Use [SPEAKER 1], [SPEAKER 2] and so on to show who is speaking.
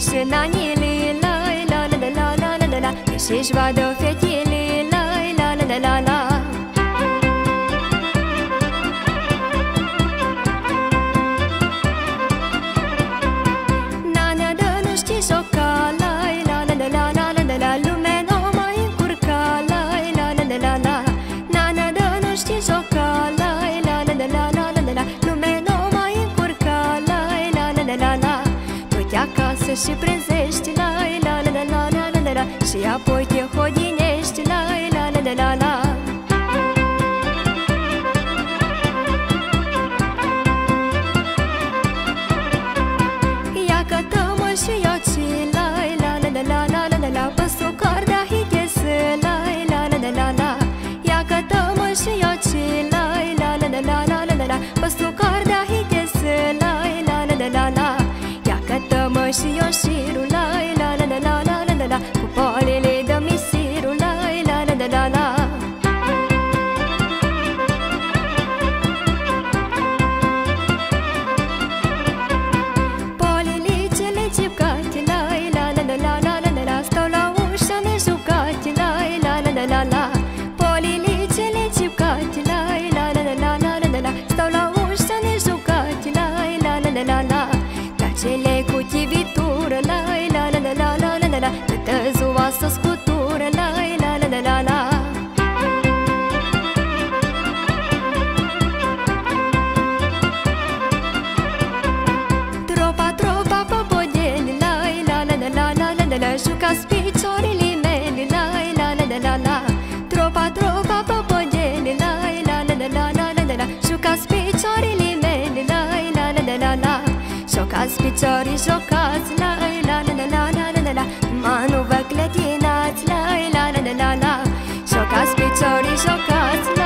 [SPEAKER 1] și nanile, la la la la la la la la la, și-și vadă fetele, la la la la la la. Nana dă nu știi joca, la la la la la la la la, lumea nu mai încurca, la la la la la la. Nana dă nu știi joca, la la la la la la la la, lumea nu mai încurca, la la la la la la. Du-te acasă și prânzești, la la la la la la la la, și apoi te hodinești, la la la la la la. Și eu ci la la la la la la la la la, păsu corda hitese la la la la la la. Ia că tămă și eu ci la la la la la la la la la, păsu corda hitese la la la la la la. Ia că tămă și eu șirul la la la la la la la la la, cu polele de misirul la la la la la la. La la, polilicele cipcate, la la la la la la la la, stau la ușă nejucate, la la la la la la. Gacele cu chivitură, la la la la la la la la, câtă ziua să scutură, la la la la la la. Tropa, tropa, popodeli, la la la la la la la la, jucați piciorile mele, la la la la la la. Tropa, tropa, popodeli, la la la la la la la la, jucați piciorile mele, la la la la la la. Jocați piciorii, jocați, la la la la la la la la, mă nu vă clătinați, la la la la la la. Jocați piciorii, jocați, la